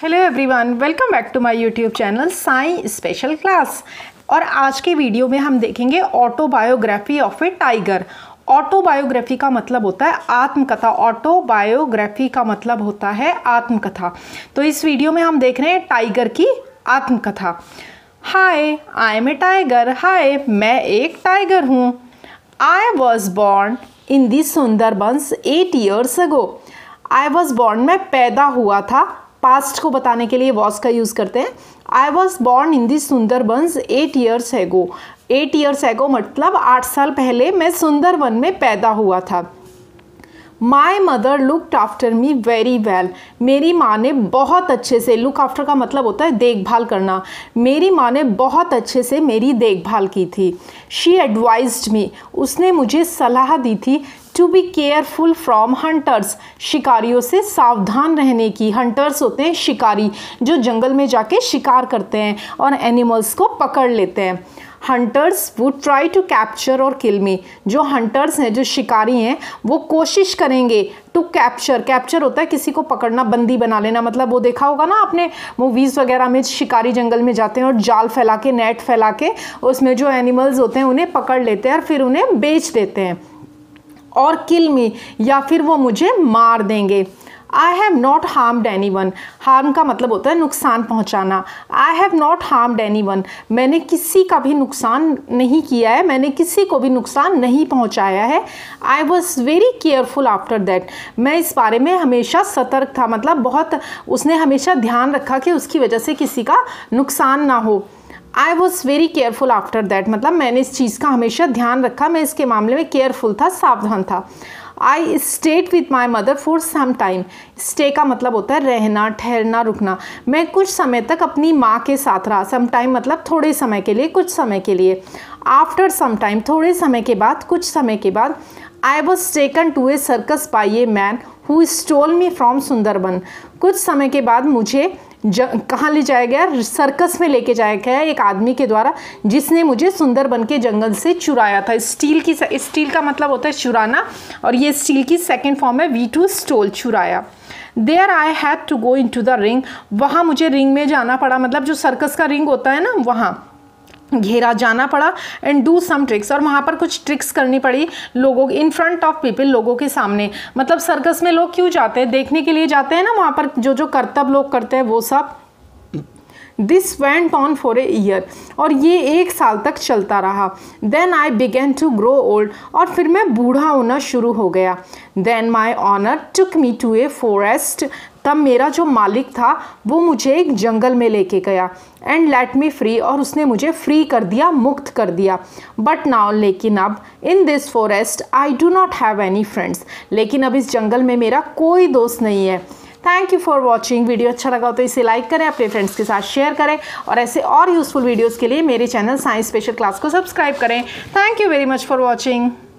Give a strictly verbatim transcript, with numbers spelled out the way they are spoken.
Hello everyone, welcome back to my YouTube channel साई special class. और आज के वीडियो में हम देखेंगे autobiography of a tiger. Autobiography का मतलब होता है आत्मकथा। ऑटोबायोग्राफी का मतलब होता है आत्मकथा। तो इस वीडियो में हम देख रहे हैं टाइगर की आत्मकथा। हाय, आई एम ए टाइगर। हाय, मैं एक टाइगर हूँ। I was born in the Sundarbans eight years ago. I was born, मैं पैदा हुआ था। पास्ट को बताने के लिए वॉज का यूज़ करते हैं। I was born in the Sundarbans eight years ago. Eight years ago मतलब आठ साल पहले मैं सुंदरबन में पैदा हुआ था। My mother looked after me very well. मेरी माँ ने बहुत अच्छे से, लुक आफ्टर का मतलब होता है देखभाल करना, मेरी माँ ने बहुत अच्छे से मेरी देखभाल की थी। शी एडवाइज्ड मी, उसने मुझे सलाह दी थी to be careful from hunters, शिकारियों से सावधान रहने की। हंटर्स होते हैं शिकारी, जो जंगल में जाके शिकार करते हैं और एनिमल्स को पकड़ लेते हैं। Hunters would try to capture और किल मी, जो हंटर्स हैं, जो शिकारी हैं, वो कोशिश करेंगे टू कैप्चर। कैप्चर होता है किसी को पकड़ना, बंदी बना लेना। मतलब वो देखा होगा ना आपने मूवीज़ वगैरह में, शिकारी जंगल में जाते हैं और जाल फैला के, नेट फैला के उसमें जो एनिमल्स होते हैं उन्हें पकड़ लेते हैं और फिर उन्हें बेच देते हैं। और किल मी, या फिर वो मुझे मार देंगे। I have not harmed anyone, harm का मतलब होता है नुकसान पहुंचाना। I have not harmed anyone, मैंने किसी का भी नुकसान नहीं किया है, मैंने किसी को भी नुकसान नहीं पहुंचाया है। I was very careful after that, मैं इस बारे में हमेशा सतर्क था। मतलब बहुत उसने हमेशा ध्यान रखा कि उसकी वजह से किसी का नुकसान ना हो। I was very careful after that मतलब मैंने इस चीज़ का हमेशा ध्यान रखा, मैं इसके मामले में केयरफुल था, सावधान था। I stayed with my mother for some time. Stay का मतलब होता है रहना, ठहरना, रुकना। मैं कुछ समय तक अपनी माँ के साथ रहा। सम टाइम मतलब थोड़े समय के लिए, कुछ समय के लिए। आफ्टर सम टाइम, थोड़े समय के बाद, कुछ समय के बाद। I was taken to a circus by a man who stole me from Sundarban. कुछ समय के बाद मुझे कहाँ ले जाया गया? सर्कस में लेके जाया गया एक आदमी के द्वारा, जिसने मुझे सुंदरबन के जंगल से चुराया था। स्टील की, स्टील का मतलब होता है चुराना, और ये स्टील की सेकंड फॉर्म है वी टू स्टोल, चुराया। There I had to go in to the ring, वहाँ मुझे रिंग में जाना पड़ा। मतलब जो सर्कस का रिंग होता है ना, वहाँ घेरा जाना पड़ा। एंड डू सम ट्रिक्स, और वहाँ पर कुछ ट्रिक्स करनी पड़ी लोगों इन फ्रंट ऑफ पीपल, लोगों के सामने। मतलब सर्कस में लोग क्यों जाते हैं? देखने के लिए जाते हैं ना, वहाँ पर जो जो करतब लोग करते हैं वो सब। This went on for a year, और ये एक साल तक चलता रहा। Then I began to grow old, और फिर मैं बूढ़ा होना शुरू हो गया। Then my owner took me to a forest, तब मेरा जो मालिक था वो मुझे एक जंगल में लेके गया। एंड लेट मी फ्री, और उसने मुझे फ्री कर दिया, मुक्त कर दिया। बट नाउ, लेकिन अब, in this forest I do not have any friends, लेकिन अब इस जंगल में मेरा कोई दोस्त नहीं है। Thank you for watching. Video अच्छा लगा हो तो इसे लाइक करें, अपने फ्रेंड्स के साथ शेयर करें, और ऐसे और यूज़फुल वीडियोज़ के लिए मेरे चैनल साइंस स्पेशल क्लास को सब्सक्राइब करें। Thank you very much for watching.